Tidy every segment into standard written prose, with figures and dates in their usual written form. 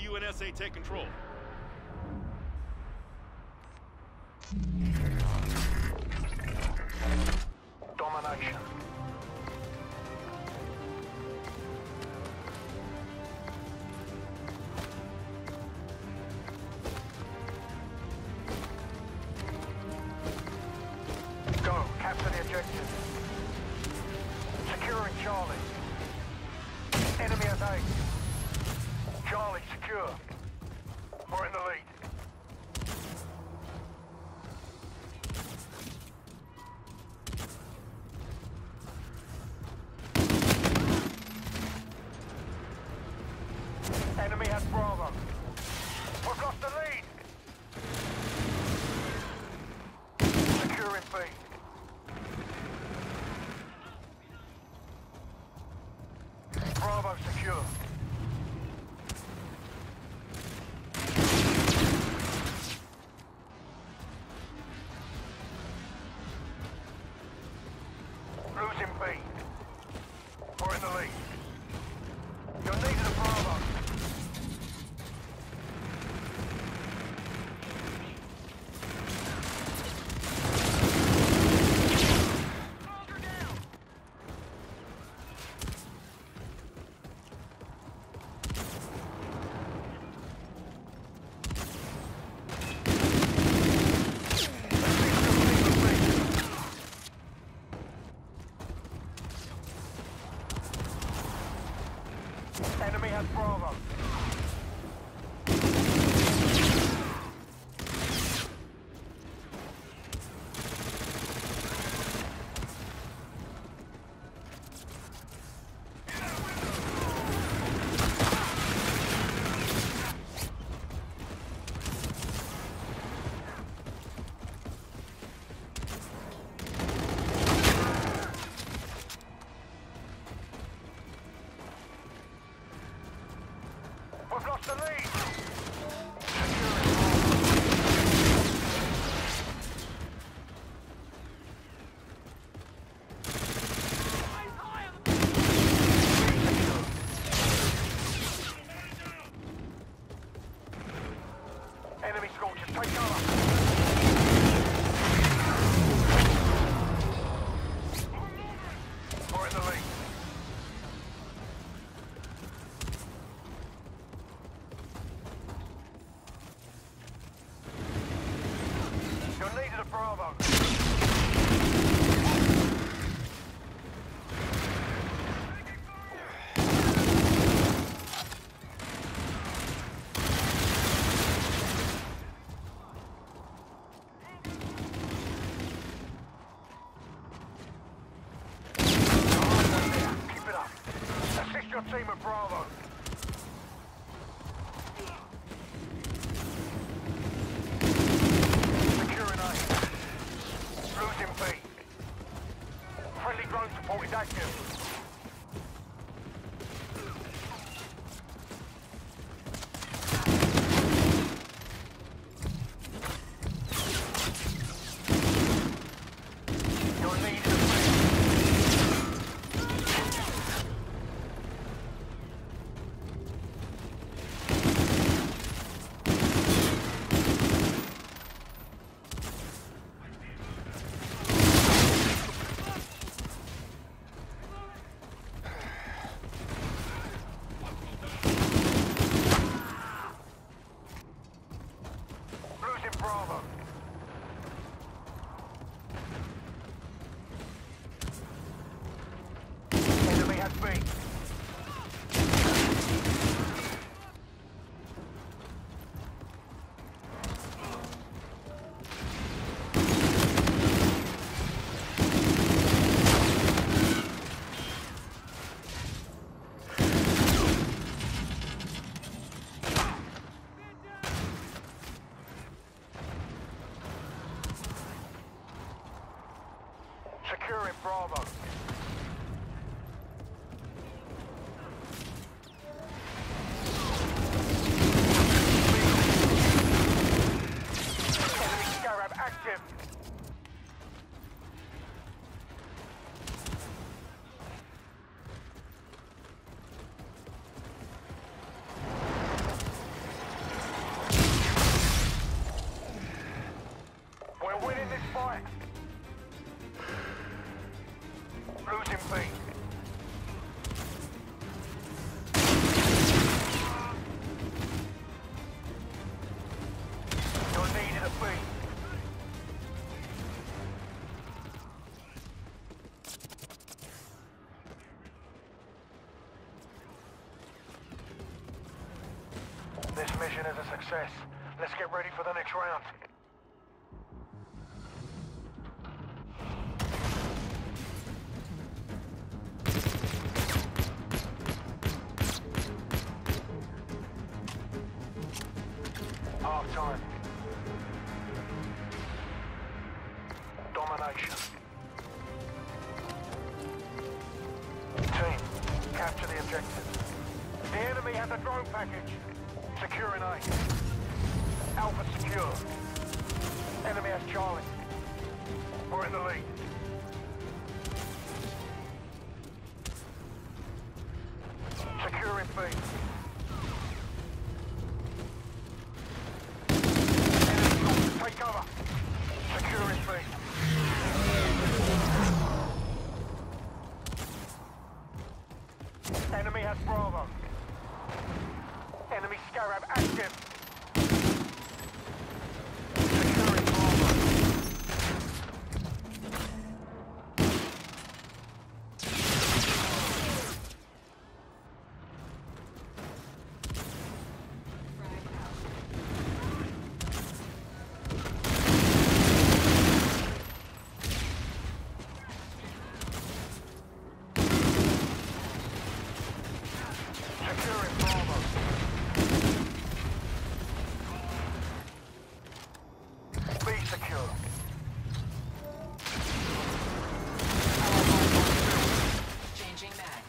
UNSA take control. Domination. Go, capture the objective. Securing Charlie. Enemy at A. Charlie secure. We're in the lead. Enemy has Bravo. We've lost the lead. Securing B. Bravo secure. Losing B. We're in the lead. You're needed at Bravo. Enemy has Bravo. We've lost the lead. Enemy Scorchers, take cover. We're in the lead. You're needed at Bravo. Keep it up. Assist your team at Bravo. Securing A. Losing B. Friendly drone support is active. You're needed at B. Losing Bravo. Enemy has B. Securing Bravo. Enemy Scarab active. mission is a success. Let's get ready for the next round. Half time. Domination. Team, capture the objective. The enemy has a drone package. Securing A. Alpha secure. Enemy has Charlie. We're in the lead. Securing B. Enemy, take cover. Securing B. Enemy has Bravo. Enemy Scarab active. Securing Bravo. Securing Bravo. B secure. Changing mag.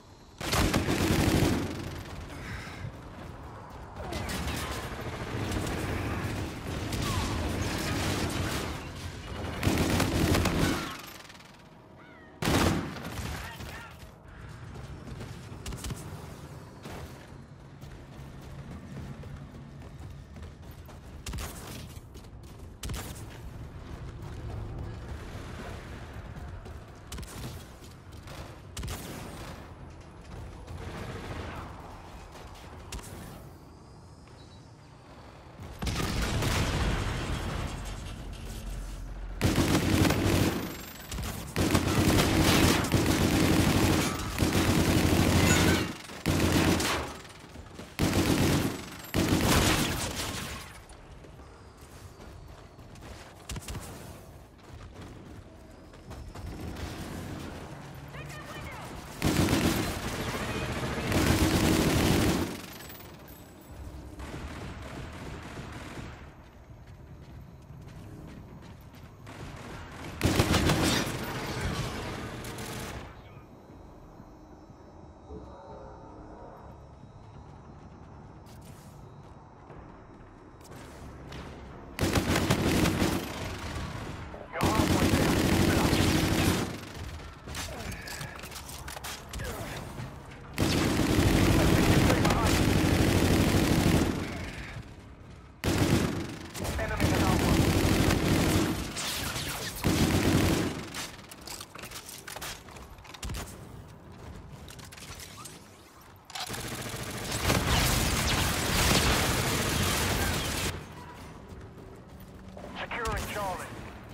Securing Charlie.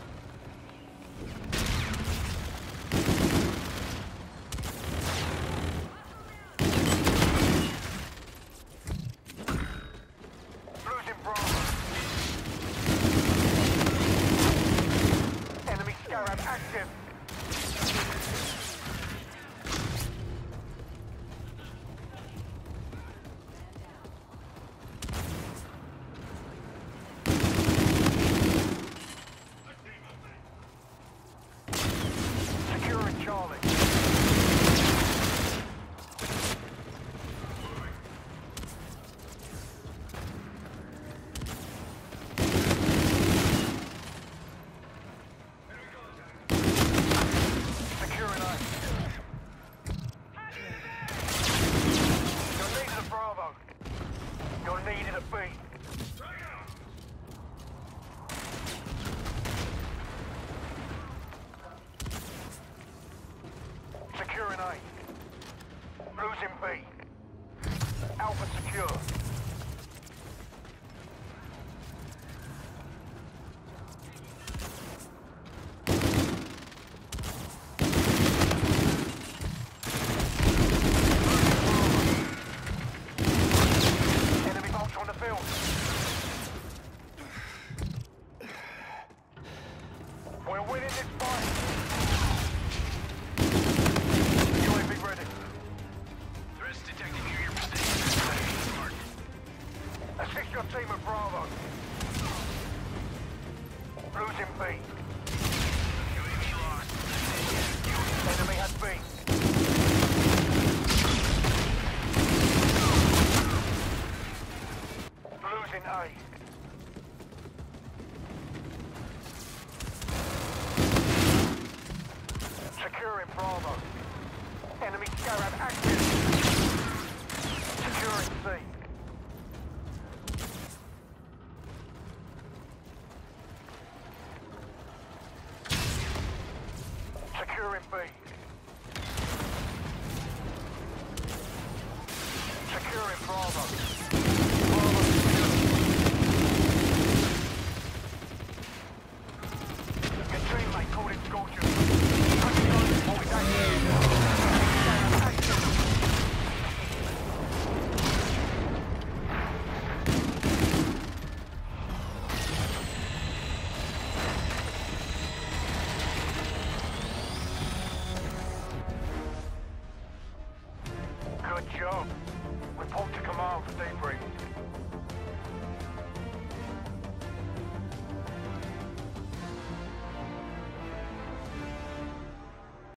Losing Bravo. Enemy Scarab active. Securing Charlie. Securing A. You're needed at Bravo. You're needed at B. Securing A. Losing B. Alpha secure. Enemy Vulture on the field. Assist your team at Bravo. Losing B. Enemy has B. Losing A. Securing Bravo. Enemy Scarab active. Securing C.